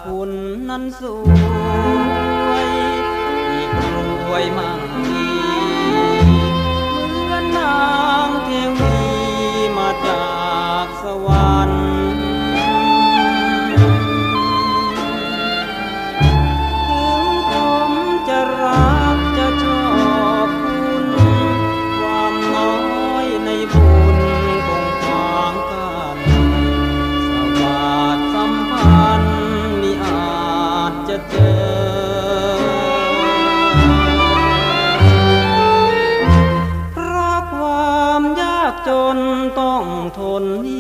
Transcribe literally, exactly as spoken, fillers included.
คุณนั้นสวยอีกรวยมั่งมีเหมือนนางเทวีมาจากสวรรค์ถึงผมจะรักจะชอบคุณความน้อยในบุญคงขวางกันสวัสดิ์สัมพันธ์มิอาจจะเจอเพราะความยากจนต้องทน